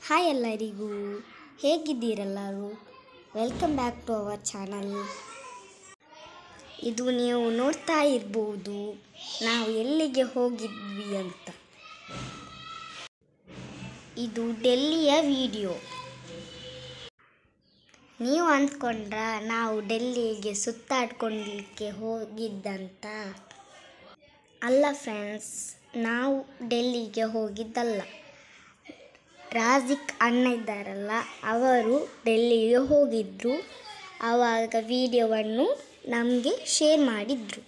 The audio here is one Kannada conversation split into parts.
ಹಾಯ್ ಎಲ್ಲರಿಗೂ, ಹೇಗಿದ್ದೀರೆಲ್ಲರೂ? Welcome back to our channel. ಇದು ನೀವು ನೋಡ್ತಾ ಇರ್ಬೋದು ನಾವು ಎಲ್ಲಿಗೆ ಹೋಗಿದ್ವಿ ಅಂತ. ಇದು ಡೆಲ್ಲಿಯ ವಿಡಿಯೋ. ನೀವು ಅಂದ್ಕೊಂಡ್ರ ನಾವು ಡೆಲ್ಲಿಗೆ ಸುತ್ತಾಡ್ಕೊಳ್ಳಿಕ್ಕೆ ಹೋಗಿದ್ದಂತ? ಅಲ್ಲ ಫ್ರೆಂಡ್ಸ್, ನಾವು ಡೆಲ್ಲಿಗೆ ಹೋಗಿದ್ದಲ್ಲ. ರಾಜಿಕ್ ಅಣ್ಣ ಇದ್ದಾರಲ್ಲ, ಅವರು ಡೆಲ್ಲಿಗೆ ಹೋಗಿದ್ರು. ಆವಾಗ ವಿಡಿಯೋವನ್ನು ನಮಗೆ ಶೇರ್ ಮಾಡಿದರು.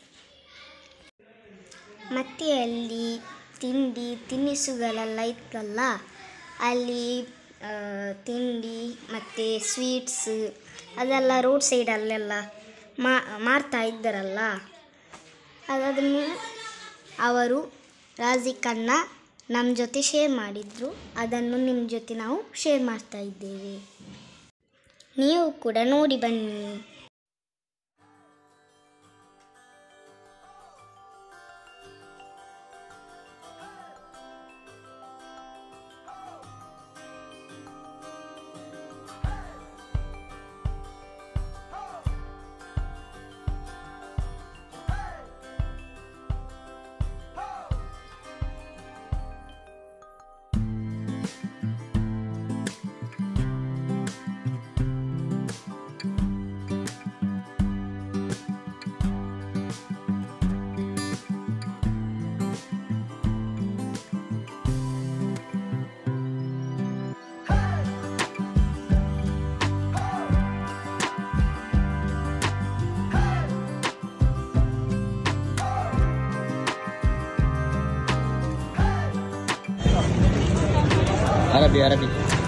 ಮತ್ತು ಅಲ್ಲಿ ತಿನಿಸುಗಳೆಲ್ಲ ಇತ್ತಲ್ಲ, ಅಲ್ಲಿ ತಿಂಡಿ ಮತ್ತು ಸ್ವೀಟ್ಸ್ ಅದೆಲ್ಲ ರೋಡ್ ಸೈಡಲ್ಲೆಲ್ಲ ಮಾರ್ತಾ ಇದ್ದಾರಲ್ಲ, ಅದನ್ನು ಅವರು ರಾಜಿಕ್ ಅಣ್ಣ ನಮ್ಮ ಜೊತೆ ಶೇರ್ ಮಾಡಿದರು. ಅದನ್ನು ನಿಮ್ಮ ಜೊತೆ ನಾವು ಶೇರ್ ಮಾಡ್ತಾ ಇದ್ದೇವೆ. ನೀವು ಕೂಡ ನೋಡಿ ಬನ್ನಿ. Arabi.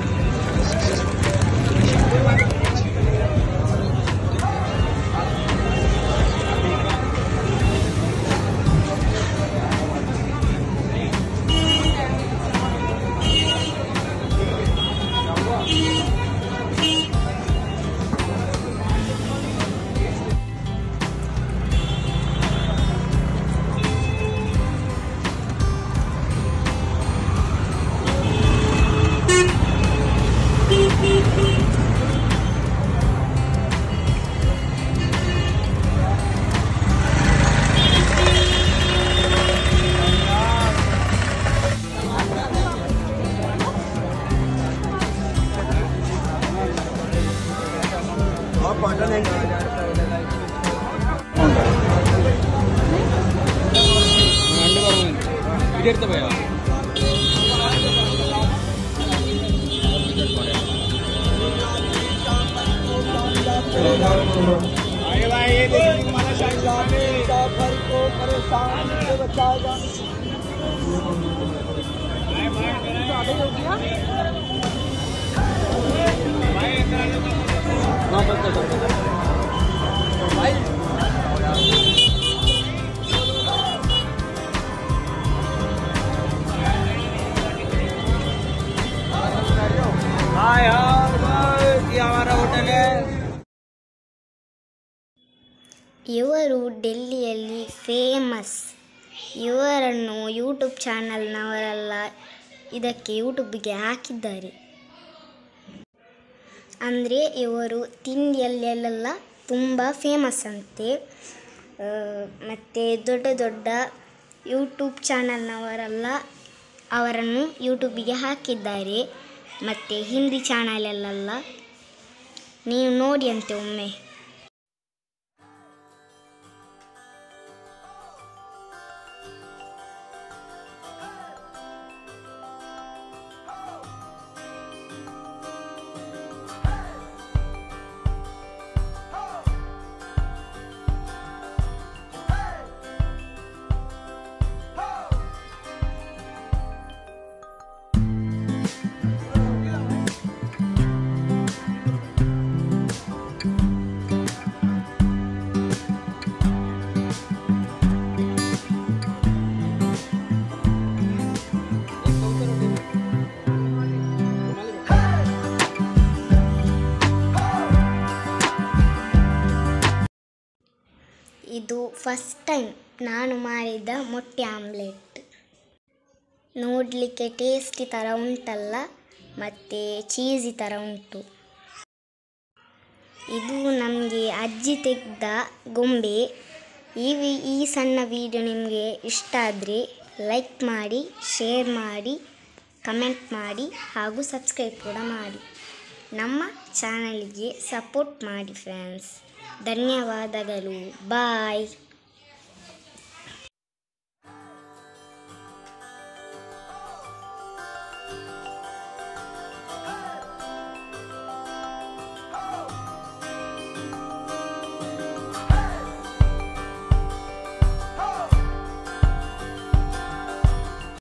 ಇವರು ಡೆಲ್ಲಿಯಲ್ಲಿ ಫೇಮಸ್. ಇವರನ್ನು ಯೂಟ್ಯೂಬ್ ಚಾನಲ್ನವರೆಲ್ಲ ಇದಕ್ಕೆ ಯೂಟ್ಯೂಬ್ಗೆ ಹಾಕಿದ್ದಾರೆ. ಅಂದರೆ ಇವರು ತಿಂಡಿಯಲ್ಲೆಲ್ಲ ತುಂಬ ಫೇಮಸ್ ಅಂತೆ. ಮತ್ತು ದೊಡ್ಡ ದೊಡ್ಡ ಯೂಟ್ಯೂಬ್ ಚಾನಲ್ನವರೆಲ್ಲ ಅವರನ್ನು ಯೂಟ್ಯೂಬಿಗೆ ಹಾಕಿದ್ದಾರೆ. ಮತ್ತು ಹಿಂದಿ ಚಾನಲಲ್ಲೆಲ್ಲ ನೀವು ನೋಡಿ ಅಂತೆ ಒಮ್ಮೆ. ಇದು ಫಸ್ಟ್ ಟೈಮ್ ನಾನು ಮಾಡಿದ ಮೊಟ್ಟೆ ಆಮ್ಲೆಟ್. ನೋಡಲಿಕ್ಕೆ ಟೇಸ್ಟಿ ಥರ ಉಂಟಲ್ಲ, ಮತ್ತು ಚೀಸಿ ಥರ ಉಂಟು. ಇದು ನಮಗೆ ಅಜ್ಜಿ ತೆಗೆದ ಗೊಂಬೆ. ಈ ಸಣ್ಣ ವಿಡಿಯೋ ನಿಮಗೆ ಇಷ್ಟ ಆದರೆ ಲೈಕ್ ಮಾಡಿ, ಶೇರ್ ಮಾಡಿ, ಕಮೆಂಟ್ ಮಾಡಿ ಹಾಗೂ ಸಬ್ಸ್ಕ್ರೈಬ್ ಕೂಡ ಮಾಡಿ. ನಮ್ಮ ಚಾನಲ್ಗೆ ಸಪೋರ್ಟ್ ಮಾಡಿ ಫ್ರೆಂಡ್ಸ್. ಧನ್ಯವಾದಗಳು. ಬಾಯ್.